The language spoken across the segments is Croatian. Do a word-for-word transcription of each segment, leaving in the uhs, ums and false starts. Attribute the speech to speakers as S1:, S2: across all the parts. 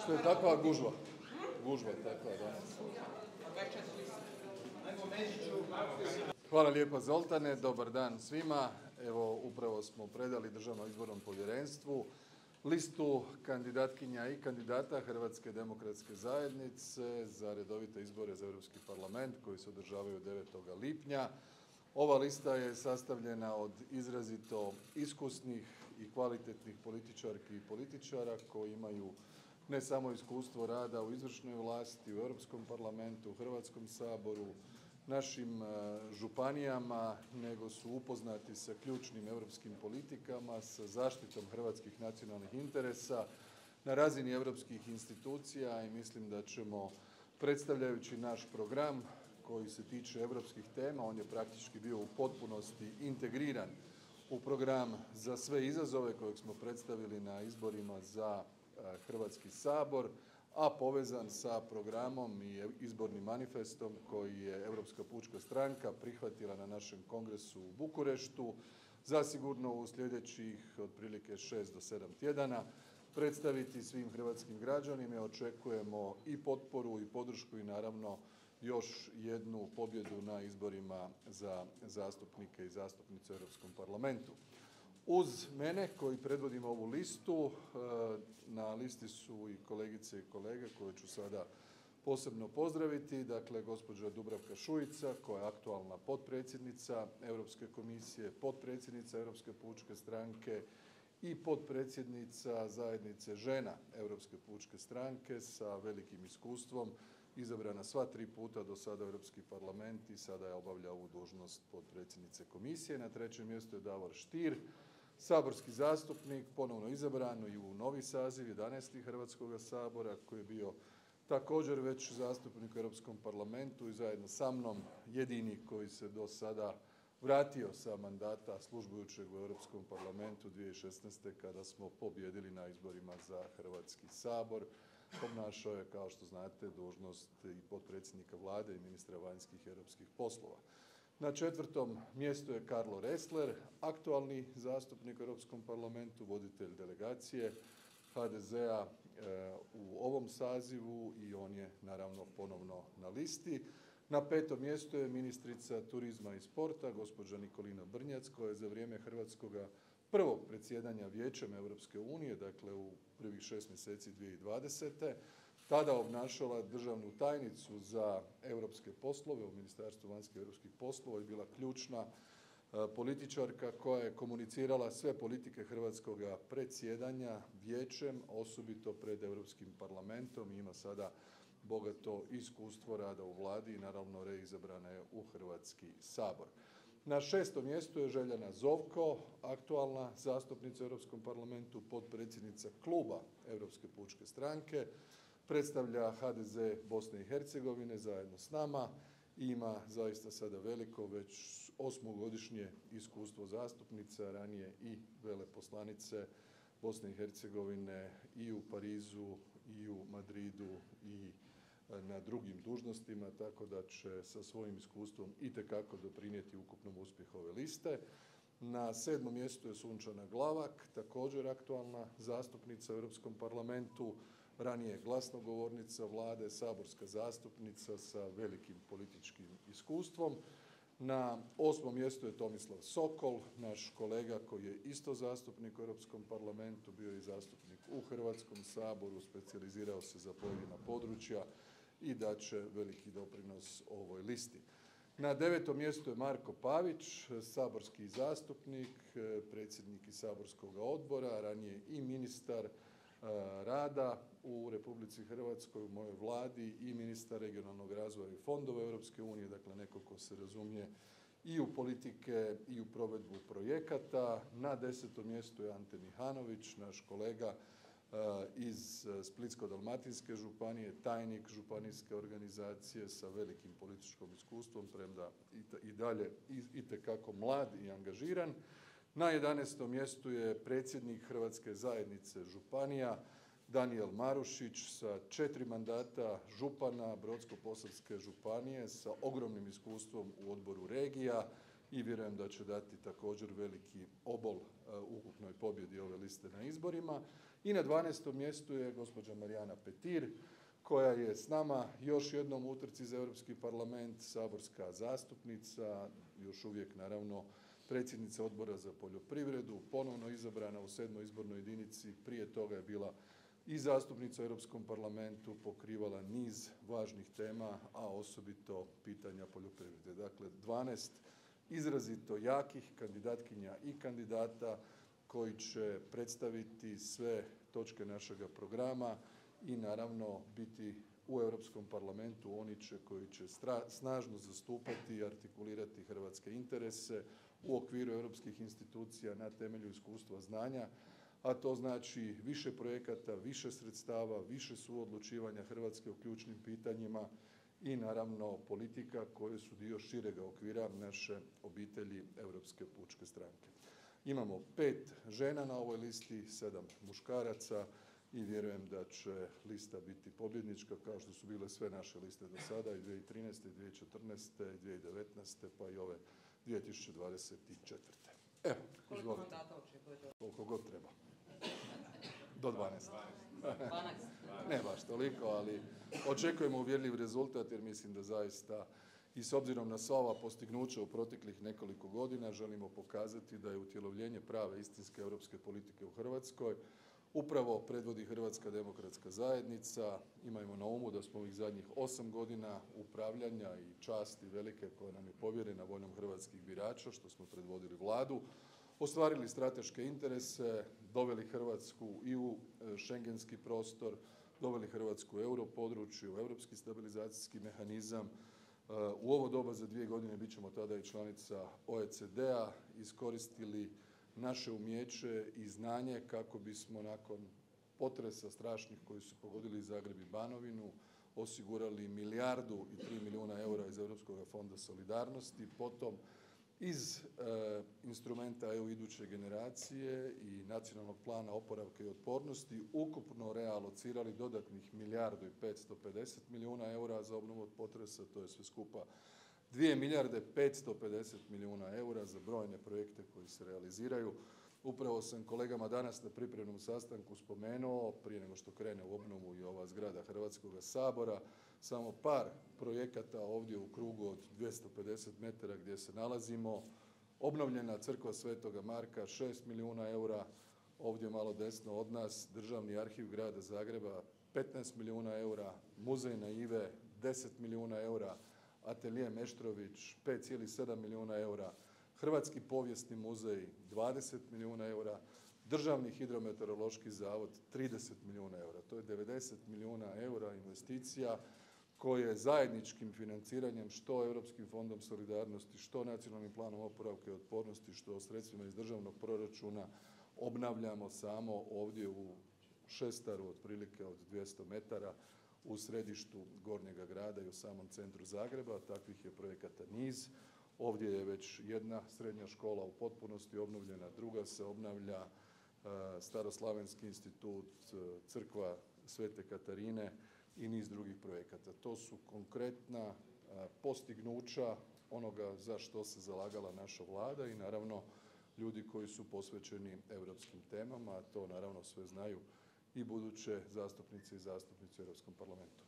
S1: Što je takva gužva. Gužva je takva danas. Hvala lijepa Zoltane, dobar dan svima. Evo upravo smo predali Državnom izbornom povjerenstvu listu kandidatkinja i kandidata Hrvatske demokratske zajednice za redovite izbore za Europski parlament koji se održavaju devetog lipnja. Ova lista je sastavljena od izrazito iskusnih i kvalitetnih političarki i političara koji imaju ne samo iskustvo rada u izvršnoj vlasti, u Europskom parlamentu, u Hrvatskom saboru, našim županijama, nego su upoznati sa ključnim europskim politikama, sa zaštitom hrvatskih nacionalnih interesa na razini europskih institucija i mislim da ćemo, predstavljajući naš program koji se tiče europskih tema, on je praktički bio u potpunosti integriran u program za sve izazove kojeg smo predstavili na izborima za Hrvatski sabor, a povezan sa programom i izbornim manifestom koji je Europska pučka stranka prihvatila na našem kongresu u Bukureštu. Zasigurno u sljedećih otprilike šest do sedam tjedana predstaviti svim hrvatskim građanima. Očekujemo i potporu i podršku i naravno još jednu pobjedu na izborima za zastupnike i zastupnice u Europskom parlamentu. Uz mene koji predvodim ovu listu, na listi su i kolegice i kolege koje ću sada posebno pozdraviti. Dakle, gospođa Dubravka Šuica koja je aktualna potpredsjednica Europske komisije, potpredsjednica Europske pučke stranke i potpredsjednica zajednice žena Europske pučke stranke sa velikim iskustvom, izabrana sva tri puta do sada u Europski parlament i sada je obavlja ovu dužnost potpredsjednice komisije. Na trećem mjestu je Davor Stier, saborski zastupnik, ponovno izabran i u novi saziv jedanaesti Hrvatskoga sabora koji je bio također već zastupnik u Europskom parlamentu i zajedno sa mnom jedini koji se do sada vratio sa mandata službujućeg u Europskom parlamentu dvije tisuće šesnaeste. kada smo pobijedili na izborima za Hrvatski sabor. Obnašao je, kao što znate, dužnost i potpredsjednika vlade i ministra vanjskih i europskih poslova. Na četvrtom mjestu je Carlo Ressler, aktualni zastupnik u Europskom parlamentu, voditelj delegacije H D Z-a u ovom sazivu i on je naravno ponovno na listi. Na petom mjestu je ministrica turizma i sporta, gospođa Nikolina Brnjac, koja je za vrijeme hrvatskoga prvog predsjedanja Vijećem Europske unije, dakle u prvih šest mjeseci dvije tisuće dvadesete. tada obnašala državnu tajnicu za europske poslove u Ministarstvu vanjskih i europskih poslova i bila ključna političarka koja je komunicirala sve politike hrvatskoga predsjedanja Vijećem, osobito pred Europskim parlamentom i ima sada bogato iskustvo rada u vladi i naravno reizabrana je u Hrvatski sabor. Na šestom mjestu je Željana Zovko, aktualna zastupnica u Europskom parlamentu, potpredsjednica kluba Europske pučke stranke, predstavlja H D Z Bosne i Hercegovine zajedno s nama i ima zaista sada veliko, već osmogodišnje iskustvo zastupnica, ranije i veleposlanice Bosne i Hercegovine i u Parizu i u Madridu i na drugim dužnostima, tako da će sa svojim iskustvom itekako doprinijeti ukupnom uspjehu ove liste. Na sedmom mjestu je Sunčana Glavak, također aktualna zastupnica u Europskom parlamentu, ranije glasnogovornica vlade, saborska zastupnica sa velikim političkim iskustvom. Na osmom mjestu je Tomislav Sokol, naš kolega koji je isto zastupnik u Europskom parlamentu, bio je i zastupnik u Hrvatskom saboru, specijalizirao se za pojedina područja i dat će veliki doprinos ovoj listi. Na devetom mjestu je Marko Pavić, saborski zastupnik, predsjednik i saborskog odbora, ranije i ministar rada u Republici Hrvatskoj, u mojoj vladi i ministar regionalnog razvoja i fondova Europske unije, dakle neko ko se razumije i u politike i u provedbu projekata. Na desetom mjestu je Ante Mihanović, naš kolega iz Splitsko-dalmatinske županije, tajnik županijske organizacije sa velikim političkim iskustvom, premda i dalje itekako mlad i angažiran. Na jedanaestom mjestu je predsjednik Hrvatske zajednice županija Danijel Marušić sa četiri mandata župana Brodsko-posavske županije sa ogromnim iskustvom u odboru regija i vjerujem da će dati također veliki obol ukupnoj pobjedi ove liste na izborima. I na dvanaestom mjestu je gospođa Marijana Petir koja je s nama još jednom u utrci za Europski parlament, saborska zastupnica, još uvijek naravno predsjednica Odbora za poljoprivredu, ponovno izabrana u sedmoj izbornoj jedinici, prije toga je bila i zastupnica u Europskom parlamentu, pokrivala niz važnih tema, a osobito pitanja poljoprivrede. Dakle, dvanaest izrazito jakih kandidatkinja i kandidata koji će predstaviti sve točke našega programa i naravno biti u Europskom parlamentu oni će koji će snažno zastupati i artikulirati hrvatske interese u okviru europskih institucija na temelju iskustva znanja, a to znači više projekata, više sredstava, više suodlučivanja Hrvatske u ključnim pitanjima i naravno politika koje su dio širega okvira naše obitelji Europske pučke stranke. Imamo pet žena na ovoj listi, sedam muškaraca i vjerujem da će lista biti pobjednička kao što su bile sve naše liste do sada i dvije tisuće trinaeste, i dvije tisuće četrnaeste, i dvije tisuće devetnaeste pa i ove dvije tisuće dvadeset četvrte. Evo,
S2: koliko mandata očekujete?
S1: Koliko god treba. Do dvanaest. Ne baš toliko, ali očekujemo uvjerljiv rezultat jer mislim da zaista i s obzirom na sva ova postignuća u proteklih nekoliko godina želimo pokazati da je utjelovljenje prave istinske europske politike u Hrvatskoj upravo predvodi Hrvatska demokratska zajednica. Imajmo na umu da smo ovih zadnjih osam godina upravljanja i časti velike koja nam je povjerena voljom hrvatskih birača, što smo predvodili Vladu, ostvarili strateške interese, doveli Hrvatsku i u schengenski prostor, doveli Hrvatsku u europodručje, u europski stabilizacijski mehanizam. U ovo doba za dvije godine bit ćemo tada i članica O E C D-a, iskoristili naše umijeće i znanje kako bismo nakon potresa strašnih koji su pogodili Zagreb i Banovinu osigurali milijardu i tri milijuna eura iz Europskog fonda solidarnosti, potom iz e, instrumenta E U iduće generacije i nacionalnog plana oporavka i otpornosti ukupno realocirali dodatnih milijardu i petsto pedeset milijuna eura za obnovu od potresa, to je sve skupa dvije milijarde petsto pedeset milijuna eura za brojne projekte koji se realiziraju. Upravo sam kolegama danas na pripremnom sastanku spomenuo, prije nego što krene u obnovu i ova zgrada Hrvatskoga sabora, samo par projekata ovdje u krugu od dvjesto pedeset metara gdje se nalazimo. Obnovljena crkva Svetoga Marka, šest milijuna eura, ovdje malo desno od nas, Državni arhiv grada Zagreba, petnaest milijuna eura, muzej naive, deset milijuna eura, Atelije Meštrović, pet zarez sedam milijuna eura, Hrvatski povijesni muzej, dvadeset milijuna eura, Državni hidrometeorološki zavod, trideset milijuna eura. To je devedeset milijuna eura investicija koje zajedničkim financiranjem što Europskim fondom solidarnosti, što Nacionalnim planom oporavka i otpornosti, što sredstvima iz državnog proračuna obnavljamo samo ovdje u Šestaru otprilike od dvjesto metara u središtu Gornjega grada i u samom centru Zagreba. Takvih je projekata niz. Ovdje je već jedna srednja škola u potpunosti obnovljena, druga se obnavlja, Staroslavenski institut, crkva Svete Katarine i niz drugih projekata. To su konkretna postignuća onoga za što se zalagala naša Vlada i naravno ljudi koji su posvećeni europskim temama, a to naravno sve znaju i buduće zastupnice i zastupnici u Europskom parlamentu.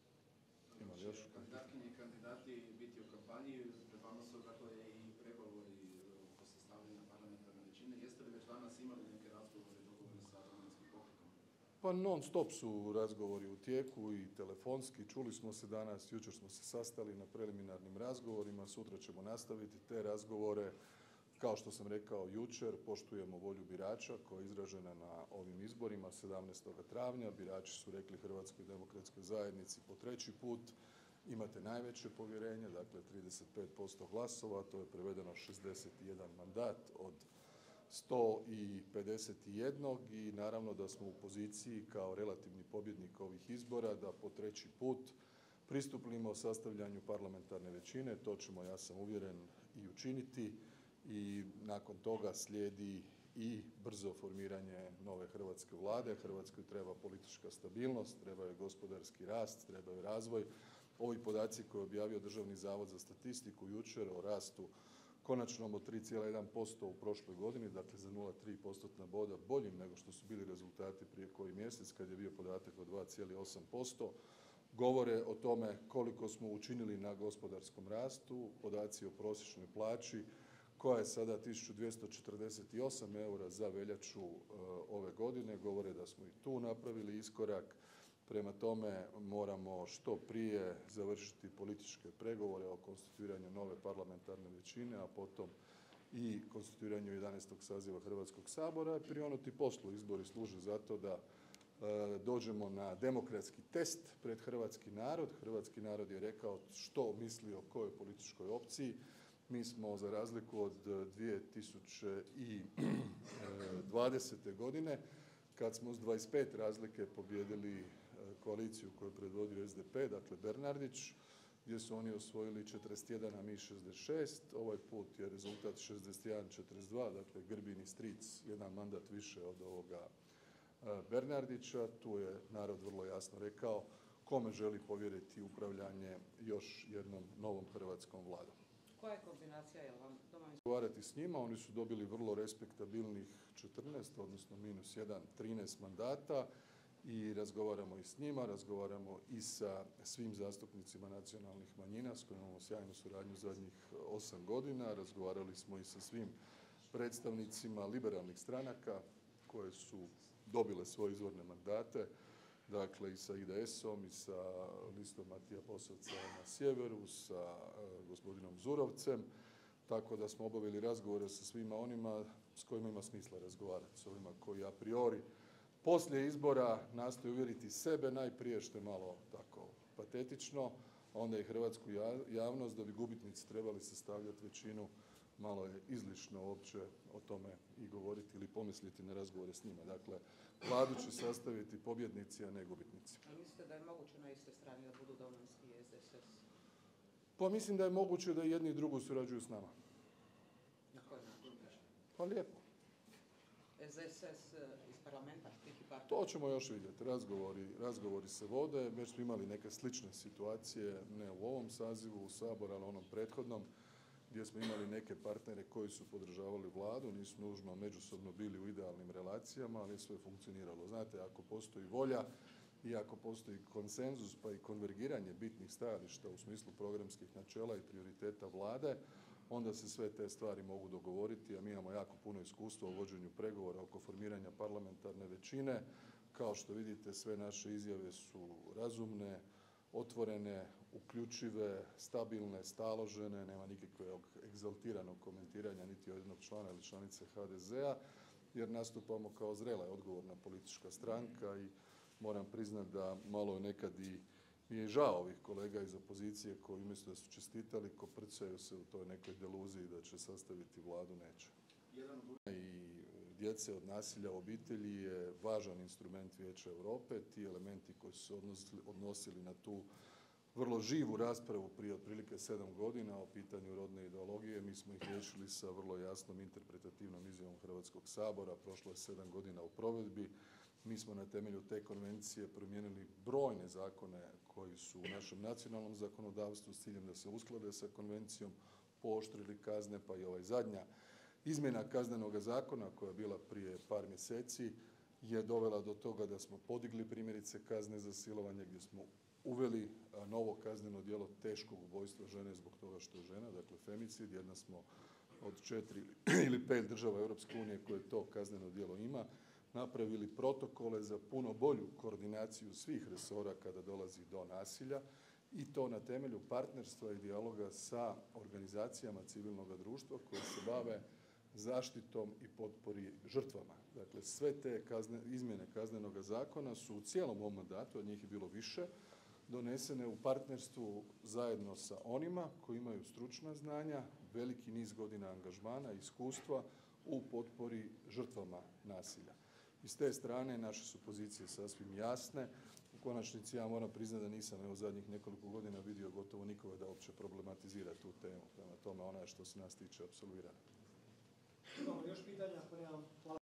S1: Ima li još?
S3: Kandidatkinje i kandidati biti u kampanji, pred vama su dakle i pregovori oko sastavljanja parlamentarne većine. Jeste li već danas imali neke razgovore i dogovore sa Domovinskim pokretom?
S1: Pa non stop su razgovori u tijeku i telefonski. Čuli smo se danas, jučer smo se sastali na preliminarnim razgovorima, sutra ćemo nastaviti te razgovore. Kao što sam rekao jučer, poštujemo volju birača koja je izražena na ovim izborima sedamnaestog travnja. Birači su rekli Hrvatskoj demokratskoj zajednici po treći put imate najveće povjerenje, dakle trideset pet posto glasova, to je prevedeno šezdeset jedan mandat od sto pedeset jedan i naravno da smo u poziciji kao relativni pobjednik ovih izbora da po treći put pristupimo sastavljanju parlamentarne većine. To ćemo, ja sam uvjeren, i učiniti. I nakon toga slijedi i brzo formiranje nove hrvatske Vlade. Hrvatskoj treba politička stabilnost, treba joj gospodarski rast, treba joj razvoj. Ovi podaci koje je objavio Državni zavod za statistiku jučer o rastu konačnom od tri zarez jedan posto u prošloj godini, dakle za nula zarez tri postotna boda boljim nego što su bili rezultati prije koji mjesec kad je bio podatak od dva zarez osam posto, govore o tome koliko smo učinili na gospodarskom rastu. Podaci o prosječnoj plaći koja je sada tisuću dvjesto četrdeset osam eura za veljaču ove godine, govore da smo i tu napravili iskorak. Prema tome moramo što prije završiti političke pregovore o konstituiranju nove parlamentarne većine, a potom i konstituiranju jedanaestog saziva Hrvatskog sabora i prionuti poslu. Izbori služe za to da e, dođemo na demokratski test pred hrvatski narod. Hrvatski narod je rekao što misli o kojoj političkoj opciji. Mi smo za razliku od dvije tisuće dvadesete. godine kad smo s dvadeset pet razlike pobijedili koaliciju koju je predvodio S D P, dakle Bernardić, gdje su oni osvojili četrdeset jedan, a mi šezdeset šest. Ovaj put je rezultat šezdeset jedan četrdeset dva, dakle Grbin i stric, jedan mandat više od ovoga Bernardića. Tu je narod vrlo jasno rekao kome želi povjeriti upravljanje još jednom novom hrvatskom vladom.
S2: Koja je kombinacija, jel vam Domovinski?
S1: Razgovarati s njima, oni su dobili vrlo respektabilnih četrnaest, odnosno minus jedan, trinaest mandata i razgovaramo i s njima, razgovaramo i sa svim zastupnicima nacionalnih manjina s kojima imamo sjajnu suradnju zadnjih osam godina, razgovarali smo i sa svim predstavnicima liberalnih stranaka koje su dobile svoje izvorne mandate, dakle i sa I D S-om i sa listom Matija Posavca na sjeveru, sa gospodinom Zurovcem, tako da smo obavili razgovore sa svima onima s kojima ima smisla razgovarati, s ovima koji a priori poslije izbora nastoji uvjeriti sebe najprije, što je malo tako patetično, a onda i hrvatsku javnost da bi gubitnici trebali sastavljati većinu. Malo je izlišno uopće o tome i govoriti ili pomisliti na razgovore s njima. Dakle, vladu će sastaviti pobjednici, a ne gubitnici.
S2: A mislite da je moguće na istoj strani da budu Domovinski i S D S S?
S1: Pa mislim da je moguće da jedni i drugi surađuju s nama.
S2: Na koji način?
S1: Pa lijepo.
S2: S D S S iz parlamenta, neki partner?
S1: To ćemo još vidjeti. Razgovori, razgovori se vode. Već smo imali neke slične situacije, ne u ovom sazivu u Saboru, ali onom prethodnom, gdje smo imali neke partnere koji su podržavali vladu, nisu nužno međusobno bili u idealnim relacijama, ali sve je funkcioniralo. Znate, ako postoji volja i ako postoji konsenzus pa i konvergiranje bitnih stajališta u smislu programskih načela i prioriteta vlade, onda se sve te stvari mogu dogovoriti, a mi imamo jako puno iskustva u vođenju pregovora oko formiranja parlamentarne većine. Kao što vidite, sve naše izjave su razumne, otvorene, uključive, stabilne, staložene, nema nikakvog egzaltiranog komentiranja niti od jednog člana ili članice H D Z-a, jer nastupamo kao zrela i odgovorna politička stranka i moram priznati da malo je nekad i mi je žao ovih kolega iz opozicije koji umjesto da su čestitali, koprcaju se u toj nekoj deluziji da će sastaviti vladu, neće. I djece od nasilja u obitelji je važan instrument Vijeća Europe. Ti elementi koji su se odnosili na tu vrlo živu raspravu prije otprilike sedam godina o pitanju rodne ideologije, mi smo ih riješili sa vrlo jasnom interpretativnom izjavom Hrvatskog sabora. Prošlo je sedam godina u provedbi. Mi smo na temelju te konvencije promijenili brojne zakone koji su u našem nacionalnom zakonodavstvu s ciljem da se usklade sa konvencijom, pooštrili kazne, pa i ovaj zadnja izmjena Kaznenoga zakona koja je bila prije par mjeseci je dovela do toga da smo podigli primjerice kazne za silovanje, gdje smo uveli novo kazneno djelo teškog ubojstva žene zbog toga što je žena, dakle femicid. Jedna smo od četiri ili pet država Europske unije koje to kazneno djelo ima. Napravili protokole za puno bolju koordinaciju svih resora kada dolazi do nasilja i to na temelju partnerstva i dijaloga sa organizacijama civilnog društva koje se bave zaštitom i potpori žrtvama. Dakle, sve te kazne, izmjene Kaznenoga zakona su u cijelom ovom mandatu, od njih je bilo više, donesene u partnerstvu zajedno sa onima koji imaju stručna znanja, veliki niz godina angažmana i iskustva u potpori žrtvama nasilja. I s te strane naše su pozicije sasvim jasne. U konačnici ja moram priznati da nisam evo zadnjih nekoliko godina vidio gotovo nikoga da uopće problematizira tu temu. Prema tome ona je što se nas tiče apsolvirana.
S4: Imamo još pitanja, ako nemam